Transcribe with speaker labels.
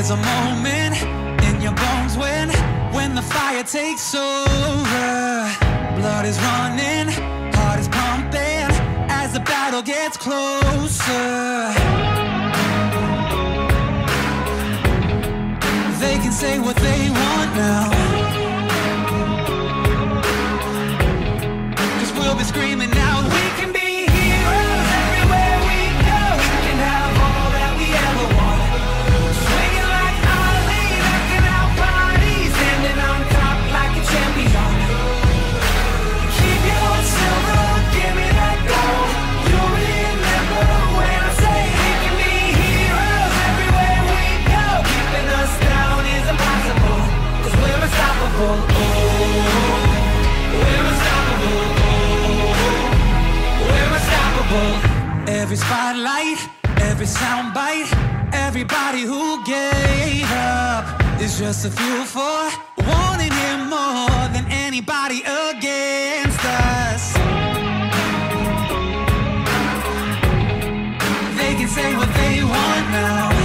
Speaker 1: There's a moment in your bones when the fire takes over. Blood is running, heart is pumping as the battle gets closer. They can say what they want now, 'cause we'll be screaming out, we can be heroes everywhere we go. We can have all that we ever want. Swinging like Ali, knocking out bodies, standing on top like a champion. Keep your silver, give me that gold. You'll remember when I say we can be heroes everywhere we go. Keeping us down is impossible, 'cause we're unstoppable. Oh, we're unstoppable. We're unstoppable. Every spotlight, every soundbite, everybody who gave up is just a fuel for wanting him more than anybody against us. They can say what they want now,